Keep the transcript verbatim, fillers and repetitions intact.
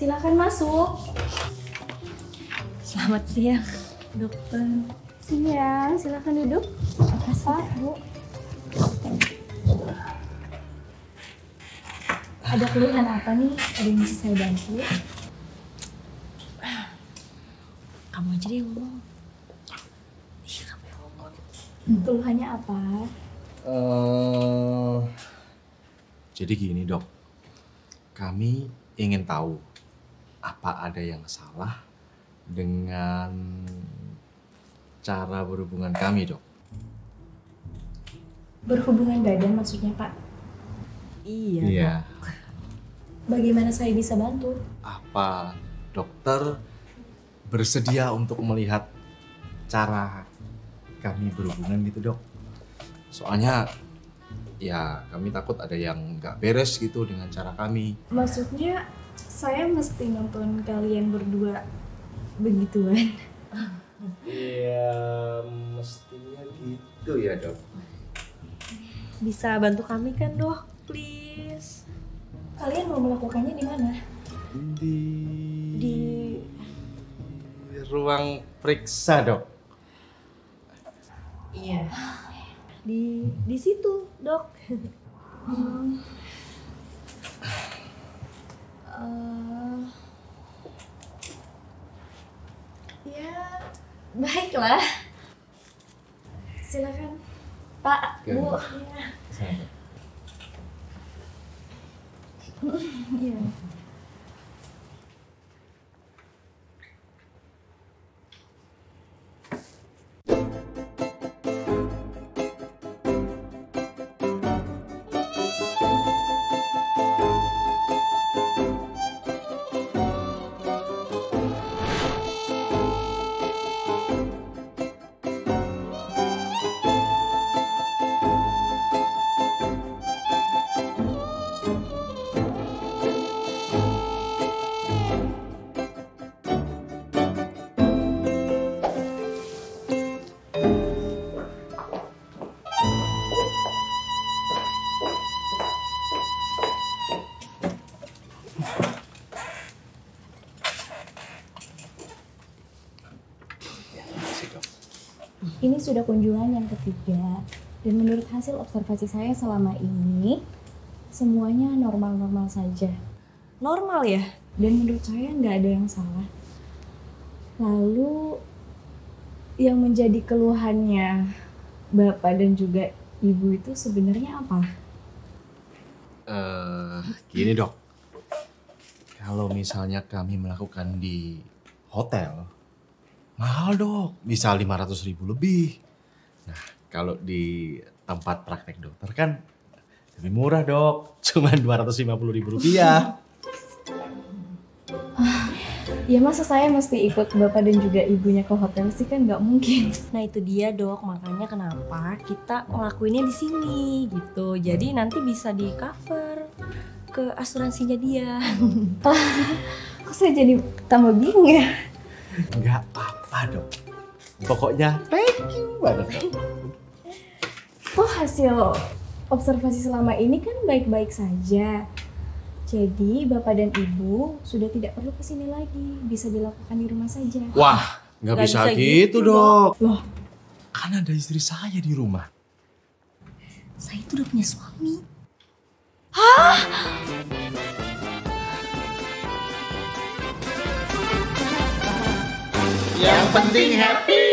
Silakan masuk. Selamat siang, dokter. Siang, silakan duduk. Makasih, Bu. Ada keluhan apa nih? Ada yang bisa saya bantu? Kamu aja deh ngomong. Iya, kamu yang ngomong. Keluhannya apa? Uh, jadi gini dok, kami ingin tahu apa ada yang salah dengan cara berhubungan kami dok. Berhubungan badan maksudnya Pak? Iya. Iya. Bagaimana saya bisa bantu? Apa dokter bersedia untuk melihat cara kami berhubungan gitu dok? Soalnya ya kami takut ada yang nggak beres gitu dengan cara kami. Maksudnya saya mesti nonton kalian berdua begituan? Iya, mestinya gitu ya dok. Bisa bantu kami kan dok, please. Kalian mau melakukannya di mana? Di Di ruang periksa dok. Iya. Di di situ dok. Hmm. Uh, ya, baiklah. Silakan, Pak, Oke. Bu. Ya. Iya. Ini sudah kunjungan yang ketiga, dan menurut hasil observasi saya selama ini, semuanya normal-normal saja. Normal ya? Dan menurut saya nggak ada yang salah. Lalu, yang menjadi keluhannya Bapak dan juga Ibu itu sebenarnya apa? Eh, gini dok, kalau misalnya kami melakukan di hotel, mahal dok, bisa lima ratus ribu lebih. Nah, kalau di tempat praktek dokter kan lebih murah dok, cuma dua ratus lima puluh ribu rupiah. Ya masa saya mesti ikut Bapak dan juga Ibunya ke hotel sih, kan nggak mungkin. Nah itu dia dok, makanya kenapa kita ngelakuinnya di sini gitu. Jadi nanti bisa di cover ke asuransinya dia. Kok saya jadi tambah bingung ya? Nggak apa-apa dok, pokoknya thank you banget dok. Oh, hasil observasi selama ini kan baik-baik saja. Jadi Bapak dan Ibu sudah tidak perlu kesini lagi, bisa dilakukan di rumah saja. Wah, nggak Nggak bisa, bisa gitu, gitu, dok. Loh, Kan ada istri saya di rumah. Saya itu udah punya suami. Yang penting happy.